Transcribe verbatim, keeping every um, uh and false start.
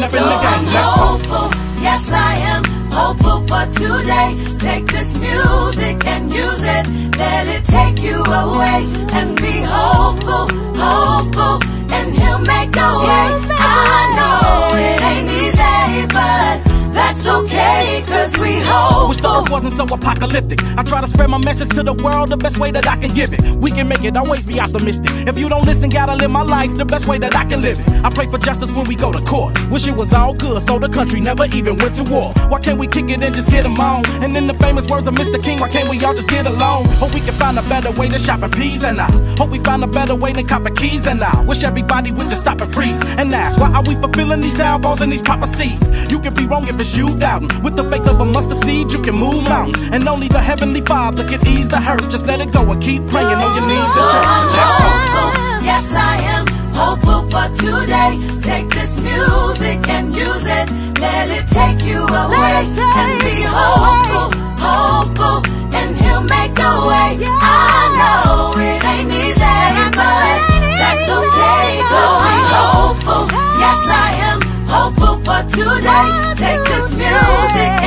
up in the game. Let's go. Hopeful, yes I am hopeful for today. Take this music and use it. Let it take you away and be hopeful, hopeful, and He'll make a way. I know it ain't easy, but that's okay, cause we hope. Wish the earth wasn't so apocalyptic. I try to spread my message to the world the best way that I can give it. We can make it, always be optimistic. If you don't listen, gotta live my life the best way that I can live it. I pray for justice when we go to court. Wish it was all good so the country never even went to war. Why can't we kick it and just get them on? And in the famous words of Mister King, why can't we all just get along? Hope we can find a better way than shopping peas and I hope we find a better way than copping keys and I wish everybody would just stop and freeze and ask, why are we fulfilling these downfalls and these prophecies? You can be wrong if it's you doubting. With the faith of a mustard seed, you can move mountains. And only the Heavenly Father can ease the hurt. Just let it go and keep praying on your knees in church. Let's go. Yes, I am hopeful for today. Take this music and use it. Let it take you away and be hopeful, hopeful, and He'll make a way. I know it ain't easy, but that's okay, cause we hopeful. Yes, I am hopeful for today. Take this music